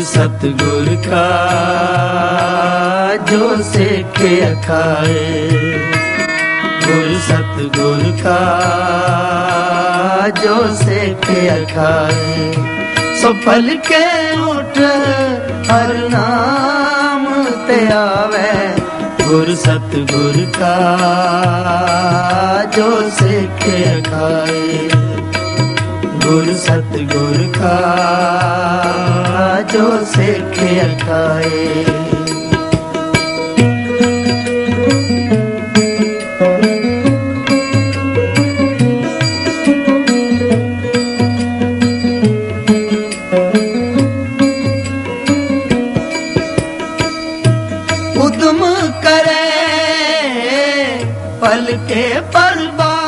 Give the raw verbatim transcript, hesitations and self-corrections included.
सतगुर का जो सेखे खाए, गुर सतगुर का जो सेखे खाए। सो फल के उठ हर नाम ते आवे, गुर सतगुर का जो सेखे खाए, गुर सतगुर का जो सेखे खाए। उद्यम करे पल के परबा,